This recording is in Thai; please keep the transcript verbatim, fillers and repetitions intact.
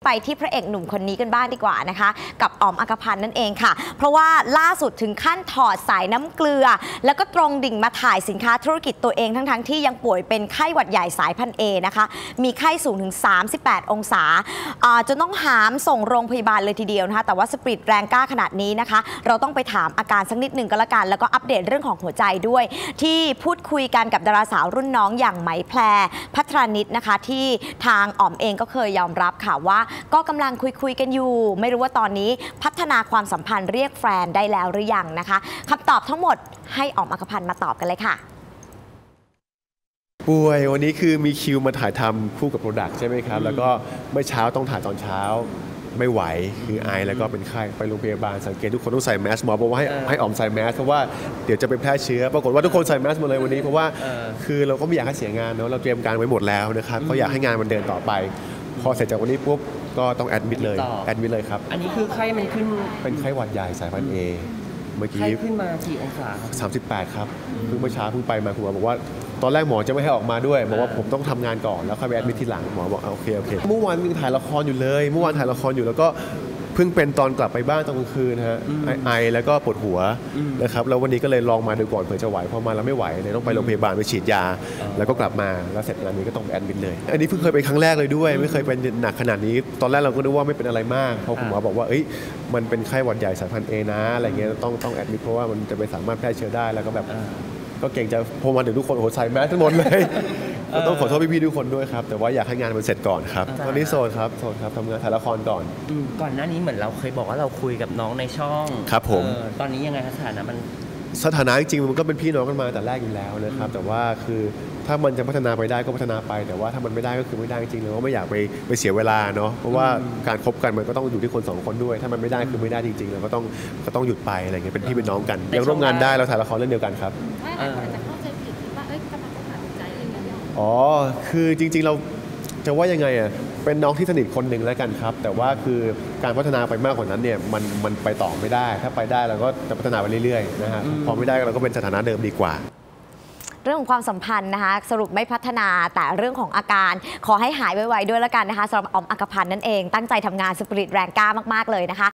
ไปที่พระเอกหนุ่มคนนี้กันบ้างดีกว่านะคะกับอ๋อมอักพันธ์นั่นเองค่ะเพราะว่าล่าสุดถึงขั้นถอดสายน้ำเกลือแล้วก็ตรงดิ่งมาถ่ายสินค้าธุรกิจตัวเองทั้งๆที่ยังป่วยเป็นไข้หวัดใหญ่สายพันธุ์ เอ นะคะมีไข้สูงถึงสามสิบแปดองศาจนต้องหามส่งโรงพยาบาลเลยทีเดียวนะคะแต่ว่าสปิริตแรงกล้าขนาดนี้นะคะเราต้องไปถามอาการสักนิดหนึ่งก็แล้วกันแล้วก็อัปเดตเรื่องของหัวใจด้วยที่พูดคุยกันกับดาราสาวรุ่นน้องอย่างไหมแพรพัทรานิชนะคะที่ทางอ๋อมเองก็เคยยอมรับค่ะว่าก็กำลังคุยคุยกันอยู่ไม่รู้ว่าตอนนี้พัฒนาความสัมพันธ์เรียกแฟนได้แล้วหรือยังนะคะคำตอบทั้งหมดให้อ๋อมอักพันธ์มาตอบกันเลยค่ะป่วยวันนี้คือมีคิวมาถ่ายทำคู่กับโปรดักต์ใช่ไหมครับแล้วก็เมื่อเช้าต้องถ่ายตอนเช้าไม่ไหวคือไอแล้วก็เป็นไข้ไปโรงพยาบาลสังเกตทุกคนต้องใส่แมสหมอบอกว่าให้ให้อ๋อมใส่แมสเพราะว่าเดี๋ยวจะไปแพร่เชื้อปรากฏว่าทุกคนใส่แมสหมดเลยวันนี้เพราะว่าคือเราก็ไม่อยากให้เสียงานเนาะเราเตรียมการไว้หมดแล้วนะครับก็อยากให้งานมันเดินต่อไปพอเสร็จจากวันนี้ปุ๊บก็ต้องแอดมิดเลยแอดมิดเลยครับอันนี้คือไข้มันขึ้นเป็นไข้หวัดใหญ่สายพันธุ์ เอ เมื่อกี้ไข้ขึ้นมากี่องศาสามสิบแปดครับเพิ่งเมื่อเช้าเพิ่งไปมาคุณหมอบอกว่าตอนแรกหมอจะไม่ให้ออกมาด้วยบอกว่าผมต้องทำงานก่อนแล้วค่อยไปแอดมิดทีหลังหมอบอกโอเคโอเคเมื่อวานยังถ่ายละครอยู่เลยเมื่อวานถ่ายละครอยู่แล้วก็เพิ่งเป็นตอนกลับไปบ้านตอนกลางคืนฮะไอแล้วก็ปวดหัวนะครับแล้ววันนี้ก็เลยลองมาดูก่อนเผื่อจะไหวพอมาแล้วไม่ไหวเลยต้องไปโรงพยาบาลไปฉีดยาแล้วก็กลับมาแล้วเสร็จงานนี้ก็ต้องแอดมิดเลยอันนี้เพิ่งเคยเป็นครั้งแรกเลยด้วยไม่เคยเป็นหนักขนาดนี้ตอนแรกเราก็นึกว่าไม่เป็นอะไรมากเพราะคุณหมอบอกว่าเอ้ยมันเป็นไข้หวัดใหญ่สายพันธุ์ เอ นะอะไรเงี้ยต้องต้องแอดมิดเพราะว่ามันจะไปสามารถแพร่เชื้อได้แล้วก็แบบก็เก่งจะพอมาถึงทุกคนโอ้โหใส่แมสทั้งหมดเลยต้องขอโทษพี่ๆทุกคนด้วยครับแต่ว่าอยากให้งานมันเสร็จก่อนครับตอนนี้โสดครับโสดครับทำงานถ่ายละครก่อนก่อนหน้านี้เหมือนเราเคยบอกว่าเราคุยกับน้องในช่องครับผมตอนนี้ยังไงสถานะมันสถานะจริงๆมันก็เป็นพี่น้องกันมาแต่แรกอยู่แล้วนะครับแต่ว่าคือถ้ามันจะพัฒนาไปได้ก็พัฒนาไปแต่ว่าถ้ามันไม่ได้ก็คือไม่ได้จริงๆเลยว่าไม่อยากไปไปเสียเวลาเนาะเพราะว่าการคบกันมันก็ต้องอยู่ที่คนสองคนด้วยถ้ามันไม่ได้คือไม่ได้จริงๆแล้วก็ต้องก็ต้องหยุดไปอะไรเงี้ยเป็นพี่เป็นน้องกันยังร่วมงานได้เราถ่ายละครเรื่องเดียวกันครับอ๋อคือจริงๆเราจะว่ายังไงอ่ะเป็นน้องที่สนิทคนหนึ่งแล้วกันครับแต่ว่าคือการพัฒนาไปมากกว่านั้นเนี่ยมันมันไปต่อไม่ได้ถ้าไปได้เราก็จะพัฒนาไปเรื่อยๆนะฮะพอไม่ได้เราก็เป็นสถานะเดิมดีกว่าเรื่องของความสัมพันธ์นะคะสรุปไม่พัฒนาแต่เรื่องของอาการขอให้หายไวๆด้วยแล้วกันนะคะสำหรับอ๋อมอักพันธ์นั่นเองตั้งใจทำงานสปิริตแรงกล้ามากๆเลยนะคะ